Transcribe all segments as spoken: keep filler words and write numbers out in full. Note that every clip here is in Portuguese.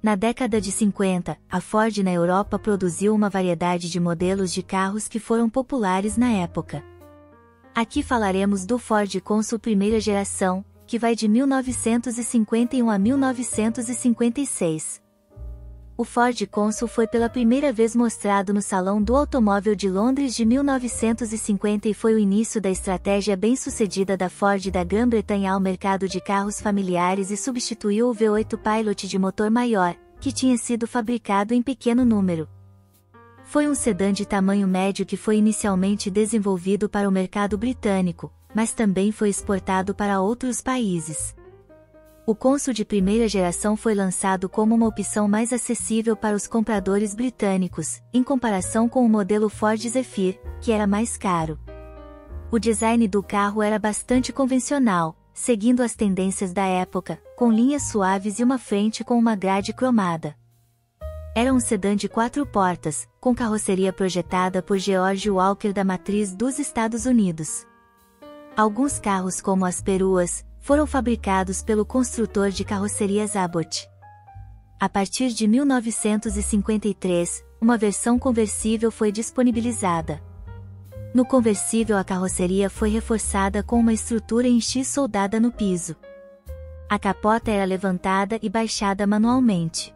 Na década de cinquenta, a Ford na Europa produziu uma variedade de modelos de carros que foram populares na época. Aqui falaremos do Ford Consul primeira geração, que vai de mil novecentos e cinquenta e um a mil novecentos e cinquenta e seis. O Ford Consul foi pela primeira vez mostrado no Salão do Automóvel de Londres de mil novecentos e cinquenta e foi o início da estratégia bem-sucedida da Ford da Grã-Bretanha ao mercado de carros familiares e substituiu o V oito Pilot de motor maior, que tinha sido fabricado em pequeno número. Foi um sedã de tamanho médio que foi inicialmente desenvolvido para o mercado britânico, mas também foi exportado para outros países. O Consul de primeira geração foi lançado como uma opção mais acessível para os compradores britânicos, em comparação com o modelo Ford Zephyr, que era mais caro. O design do carro era bastante convencional, seguindo as tendências da época, com linhas suaves e uma frente com uma grade cromada. Era um sedã de quatro portas, com carroceria projetada por George Walker da matriz dos Estados Unidos. Alguns carros como as peruas, foram fabricados pelo construtor de carrocerias Abbott. A partir de mil novecentos e cinquenta e três, uma versão conversível foi disponibilizada. No conversível a carroceria foi reforçada com uma estrutura em X soldada no piso. A capota era levantada e baixada manualmente.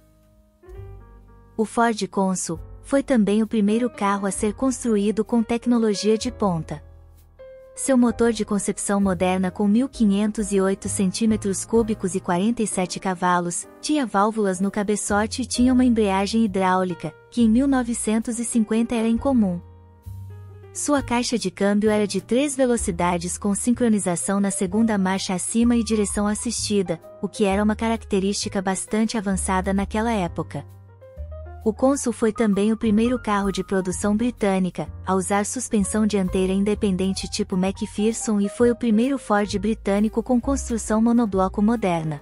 O Ford Consul foi também o primeiro carro a ser construído com tecnologia de ponta. Seu motor de concepção moderna com mil quinhentos e oito centímetros cúbicos e quarenta e sete cavalos, tinha válvulas no cabeçote e tinha uma embreagem hidráulica, que em mil novecentos e cinquenta era incomum. Sua caixa de câmbio era de três velocidades com sincronização na segunda marcha acima e direção assistida, o que era uma característica bastante avançada naquela época. O Consul foi também o primeiro carro de produção britânica a usar suspensão dianteira independente tipo McPherson e foi o primeiro Ford britânico com construção monobloco moderna.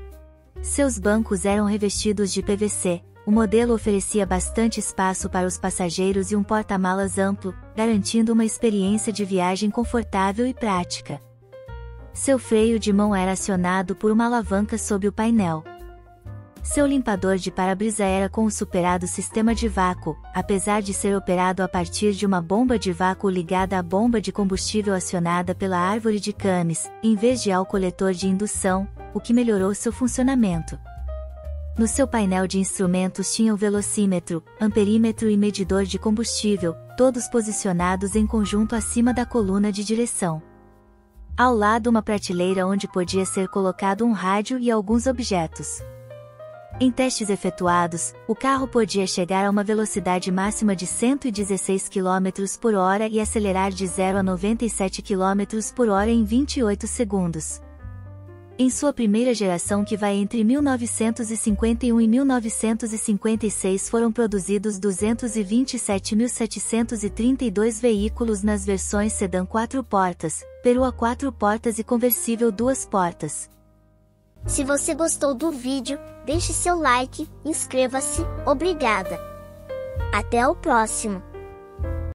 Seus bancos eram revestidos de P V C, o modelo oferecia bastante espaço para os passageiros e um porta-malas amplo, garantindo uma experiência de viagem confortável e prática. Seu freio de mão era acionado por uma alavanca sob o painel. Seu limpador de para-brisa era com o superado sistema de vácuo, apesar de ser operado a partir de uma bomba de vácuo ligada à bomba de combustível acionada pela árvore de Cames, em vez de ao coletor de indução, o que melhorou seu funcionamento. No seu painel de instrumentos tinha o velocímetro, amperímetro e medidor de combustível, todos posicionados em conjunto acima da coluna de direção. Ao lado uma prateleira onde podia ser colocado um rádio e alguns objetos. Em testes efetuados, o carro podia chegar a uma velocidade máxima de cento e dezesseis quilômetros por hora e acelerar de zero a noventa e sete quilômetros por hora em vinte e oito segundos. Em sua primeira geração, que vai entre mil novecentos e cinquenta e um e mil novecentos e cinquenta e seis, foram produzidos duzentos e vinte e sete mil setecentos e trinta e dois veículos nas versões sedã quatro portas, perua quatro portas e conversível duas portas. Se você gostou do vídeo, deixe seu like, inscreva-se, obrigada. Até o próximo.